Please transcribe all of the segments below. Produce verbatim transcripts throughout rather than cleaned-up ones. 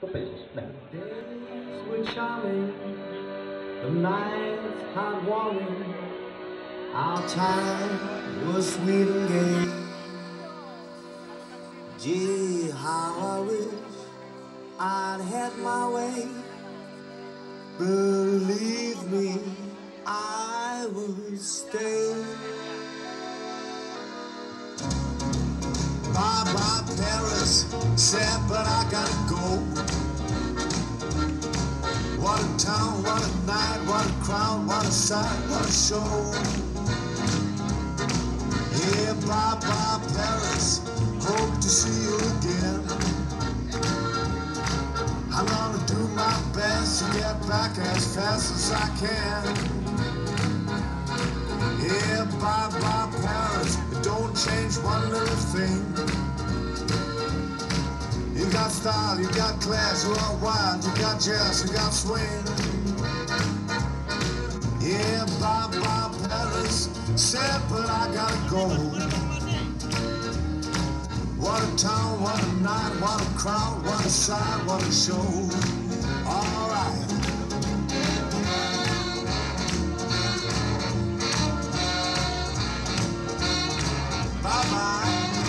Το παίζεις, ναι. Days were charming, the nights heartwarming, our time was sweet and gay. Gee, how I wish I'd had my way. Believe me, I would stay. Bye bye Paris, sad but I gotta go. What a town, what a night, what a crowd, what a sight, what a show. Yeah, bye bye Paris, hope to see you again. I'm gonna do my best to get back as fast as I can. Yeah, bye bye Paris, don't change one little thing. You got style, you got class, you are wild, you got jazz, you got swing. Yeah, bye bye Paris, sad but I gotta go. What a town, what a night, what a crowd, what a sight, what a show. All right. Bye bye.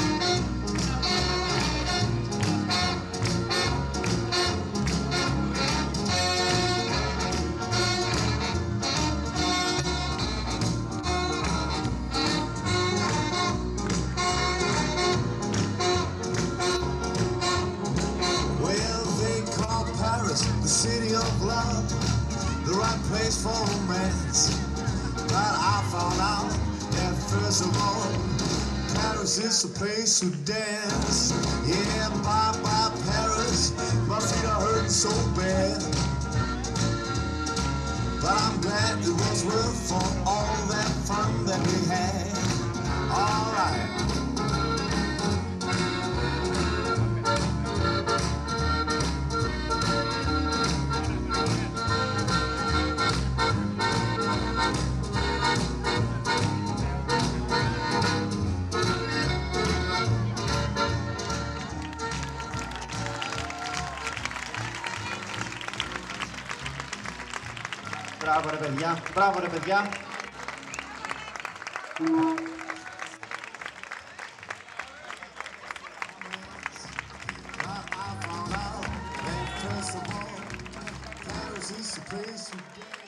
The city of love, the right place for romance. But I found out that first of all, Paris is the place to dance. Yeah, bye bye Paris, my feet are hurting so bad. But I'm glad it was worth for all that fun that we had. All right. Μπράβο ρε παιδιά, μπράβο ρε παιδιά. First of all, Paris is the place to get.